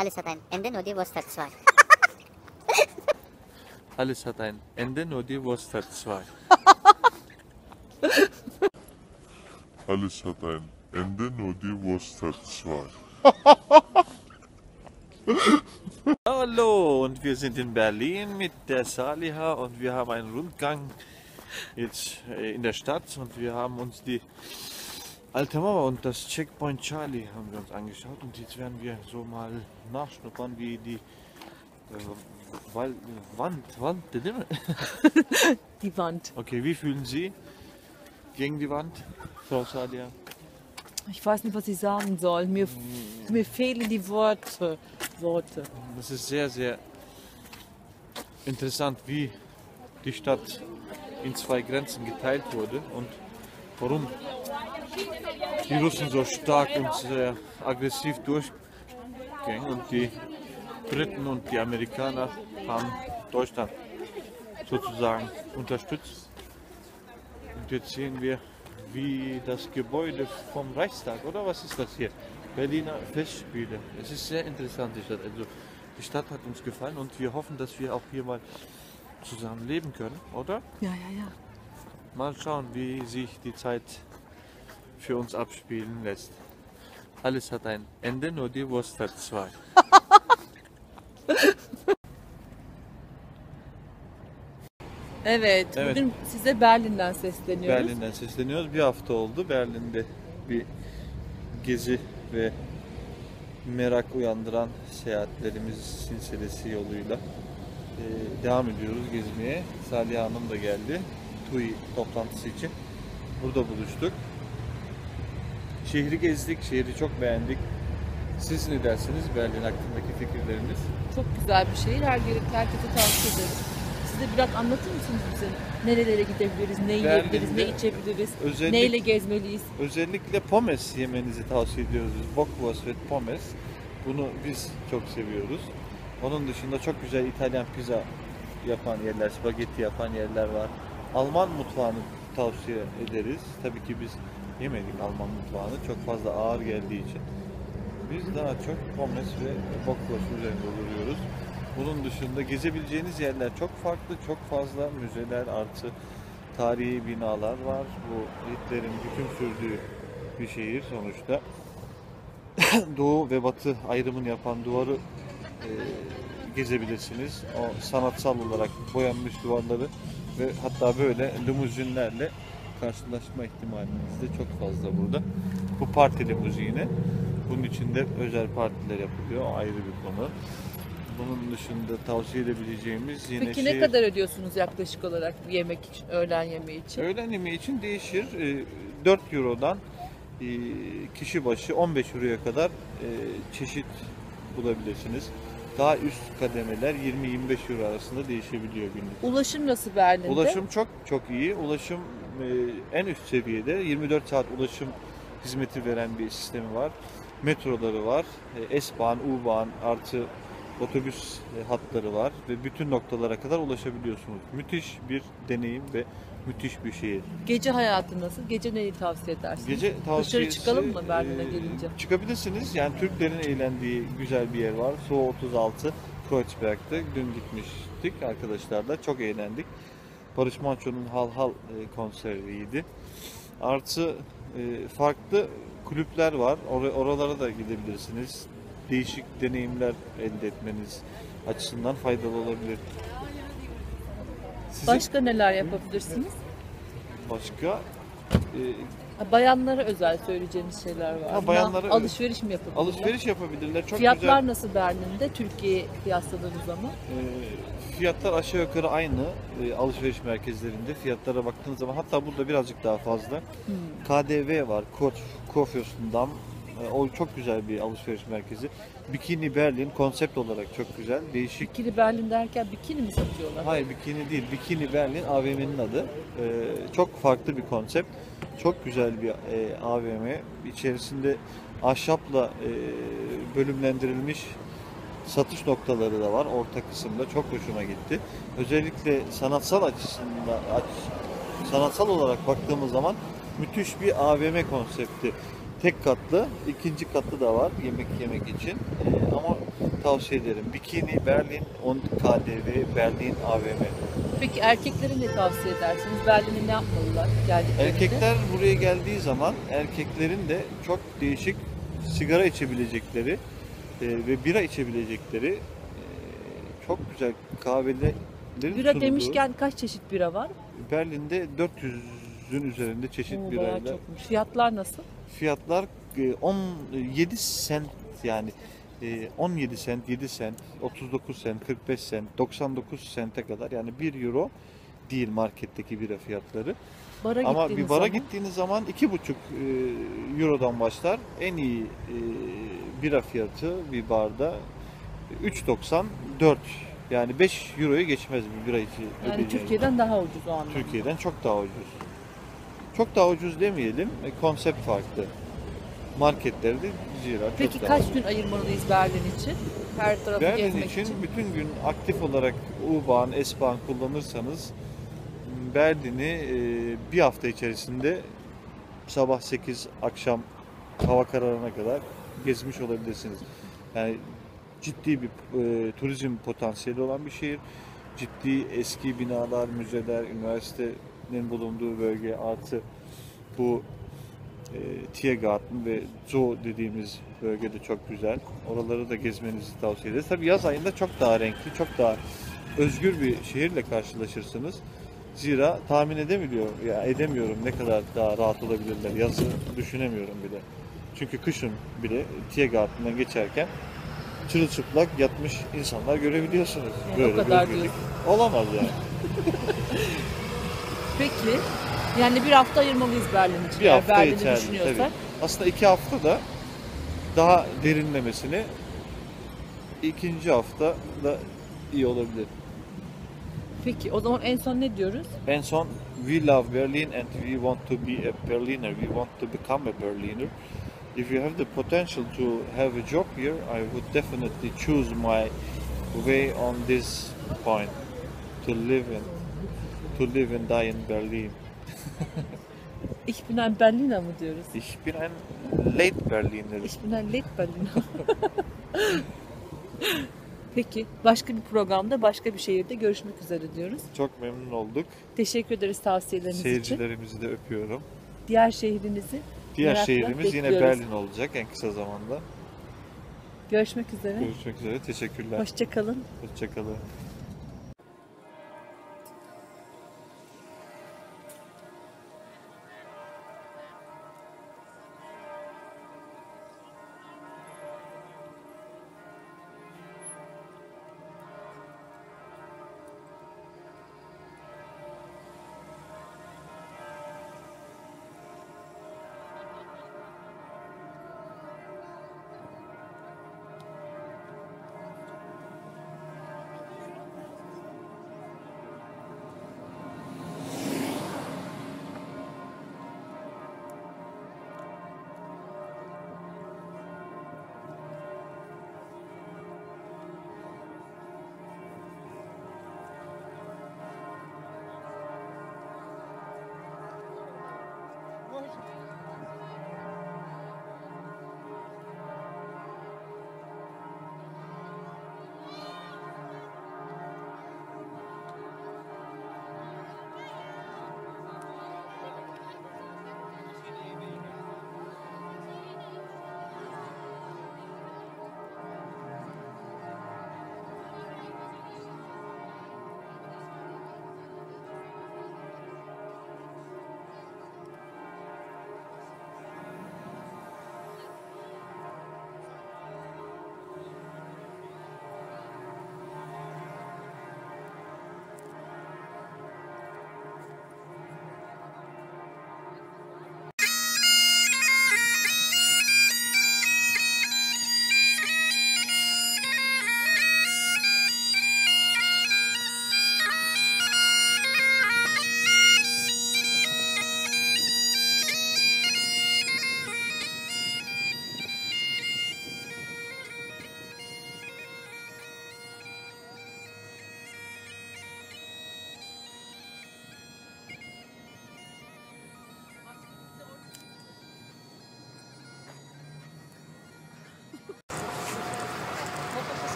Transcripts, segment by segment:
Alles hat ein Ende, nur die Wurst hat zwei. Alles hat ein Ende, nur die Wurst hat zwei. Alles hat ein Ende, nur die Wurst hat zwei. Hallo, und wir sind in Berlin mit der Saliha und wir haben einen Rundgang jetzt in der Stadt und wir haben uns die Alte Mauer und das Checkpoint Charlie haben wir uns angeschaut und jetzt werden wir so mal nachschnuppern, wie die Wand, Die Wand. Okay, wie fühlen Sie gegen die Wand, Frau Salia? Ich weiß nicht, was ich sagen soll. Mir fehlen die Worte. Das ist sehr, sehr interessant, wie die Stadt in zwei Grenzen geteilt wurde und warum die Russen so stark und sehr aggressiv durchgingen und die Briten und die Amerikaner haben Deutschland sozusagen unterstützt. Und jetzt sehen wir, wie das Gebäude vom Reichstag, oder was ist das hier? Berliner Festspiele. Es ist sehr interessant, die Stadt. Also die Stadt hat uns gefallen und wir hoffen, dass wir auch hier mal zusammen leben können, oder? Ja. Mal schauen, wie sich die Zeit für uns abspielen lässt. Alles hat ein Ende, nur die Wurst hat zwei. Evet, Evet. bugün size Berlin'den sesleniyoruz. Berlin'den sesleniyoruz. Bir hafta oldu. Berlin'de bir gezi ve merak uyandıran seyahatlerimiz silsilesi yoluyla devam ediyoruz gezmeye. Saliha Hanım da geldi. TUI toplantısı için. Burada buluştuk. Şehri gezdik. Şehri çok beğendik. Siz ne dersiniz Berlin hakkındaki fikirleriniz? Çok güzel bir şehir. Herkese tavsiye ederim. Size biraz anlatır mısınız bize? Nerelere gidebiliriz, ne yiyebiliriz, ne içebiliriz, neyle gezmeliyiz? Özellikle pommes yemenizi tavsiye ediyoruz biz. Bockwurst ve pommes. Bunu biz çok seviyoruz. Onun dışında çok güzel İtalyan pizza yapan yerler, spagetti yapan yerler var. Alman mutfağını tavsiye ederiz. Tabii ki biz yemedik Alman mutfağını. Çok fazla ağır geldiği için. Biz daha çok pommes ve bockwurst üzerinde duruyoruz. Bunun dışında gezebileceğiniz yerler çok farklı, çok fazla müzeler artı tarihi binalar var. Bu Hitler'in hüküm sürdüğü bir şehir sonuçta. Doğu ve Batı ayrımını yapan duvarı gezebilirsiniz. O sanatsal olarak boyanmış duvarları ve hatta böyle limuzinlerle karşılaşma ihtimaliniz de çok fazla burada. Bu parti limuzini. Bunun içinde özel partiler yapılıyor. O ayrı bir konu. Bunun dışında tavsiye edebileceğimiz yine Peki ne kadar ödüyorsunuz yaklaşık olarak yemek için, öğlen yemeği için? Öğlen yemeği için değişir. 4 Euro'dan kişi başı 15 Euro'ya kadar çeşit bulabilirsiniz. Daha üst kademeler 20-25 Euro arasında değişebiliyor günlük. Ulaşım nasıl Berlin'de? Ulaşım çok iyi. Ulaşım en üst seviyede. 24 saat ulaşım hizmeti veren bir sistemi var. Metroları var. S-Bahn, U-Bahn artı otobüs hatları var ve bütün noktalara kadar ulaşabiliyorsunuz. Müthiş bir deneyim ve müthiş bir şehir. Gece hayatı nasıl? Gece neyi tavsiye edersiniz? Gece tavsiyesi, Dışarı çıkalım mı Berlin'e gelince? Çıkabilirsiniz. Yani Türklerin eğlendiği güzel bir yer var. So 36 Kreuzberg'de dün gitmiştik arkadaşlarla. Çok eğlendik. Barış Manço'nun Hal Hal konseriydi. Artı farklı kulüpler var. Oralara da gidebilirsiniz. Değişik deneyimler elde etmeniz açısından faydalı olabilir. Başka neler yapabilirsiniz? Başka Bayanlara özel söyleyeceğiniz şeyler var. Bayanlara alışveriş mi yapabilirler? alışveriş yapabilirler. Çok Fiyatlar güzel. nasıl Berlin'de? Türkiye'ye kıyasladığınız zaman? Fiyatlar aşağı yukarı aynı alışveriş merkezlerinde. Fiyatlara baktığınız zaman hatta burada birazcık daha fazla. KDV var. Kurfürstendamm. O çok güzel bir alışveriş merkezi. Bikini Berlin konsept olarak çok güzel. Değişik. Bikini Berlin derken bikini mi satıyorlar? Hayır, bikini değil. Bikini Berlin AVM'nin adı. Çok farklı bir konsept. Çok güzel bir AVM. İçerisinde ahşapla bölümlendirilmiş satış noktaları da var orta kısımda. Çok hoşuma gitti. Özellikle sanatsal olarak baktığımız zaman müthiş bir AVM konsepti. Tek katlı, ikinci katlı da var yemek yemek için. Ama tavsiye ederim. Bikini Berlin und KDW Berlin AVM. Peki erkeklere ne tavsiye edersiniz? Berlin'e ne yapmalılar geldiklerinde? Erkekler buraya geldiği zaman erkeklerin de çok değişik sigara içebilecekleri ve bira içebilecekleri çok güzel kahvelerin Bira sunulduğu- demişken kaç çeşit bira var? Berlin'de 400'ün üzerinde çeşit Oo, bayağı birayla. çokmuş. Fiyatlar nasıl? Fiyatlar 17 sent yani 17 sent, 7 sent, 39 sent, 45 sent, 99 sente kadar yani 1 euro değil marketteki bira fiyatları. Bara Ama gittiğiniz bir bara zaman gittiğiniz zaman 2,5 eurodan başlar. En iyi bira fiyatı bir barda 3,94 yani 5 euroyu geçmez bir bira için. yani ödeyeceğiniz. Türkiye'den daha ucuz o anlamda. Türkiye'den çok daha ucuz. Çok daha ucuz demeyelim, konsept farklı. Marketlerde zira çok Peki daha kaç ucuz. gün ayırmalıyız Berlin için? Her tarafı Berlin gezmek için için. bütün gün aktif olarak U-Bahn, S-Bahn kullanırsanız Berlin'i bir hafta içerisinde sabah 8 akşam hava kararına kadar gezmiş olabilirsiniz. Yani ciddi bir turizm potansiyeli olan bir şehir. Ciddi eski binalar, müzeler, üniversitenin bulunduğu bölge artı bu Tiergarten ve Zoo dediğimiz bölgede çok güzel. Oraları da gezmenizi tavsiye ederiz. Tabii yaz ayında çok daha renkli, çok daha özgür bir şehirle karşılaşırsınız. Zira tahmin edemiyorum ne kadar daha rahat olabilirler. Yazı düşünemiyorum bile. Çünkü kışın bile Tiergarten'dan geçerken çırılçıplak yatmış insanlar görebiliyorsunuz. Yani o kadar bir özgürlük diyorsun. olamaz yani. Peki yani bir hafta ayırmalıyız Berlin için. Bir Eğer hafta Berlin'i yeterli düşünüyorsak. tabii. Aslında 2 hafta da daha derinlemesine ikinci hafta da iyi olabilir. Peki o zaman en son ne diyoruz? En son we love Berlin and we want to be a Berliner. We want to become a Berliner. If you have the potential to have a job here, I would definitely choose my way on this point to live and die in Berlin. Ich bin ein Berliner mı diyoruz? Ich bin ein late Berliner. Ich bin ein Berliner. Peki başka bir programda başka bir şehirde görüşmek üzere diyoruz. Çok memnun olduk. Teşekkür ederiz tavsiyeleriniz için. Seyircilerimizi de öpüyorum. Diğer şehrinizi Diğer merakla şehrimiz yine bekliyoruz. Berlin olacak en kısa zamanda. Görüşmek üzere. Görüşmek üzere. Teşekkürler. Hoşça kalın. Hoşçakalın.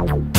Bye.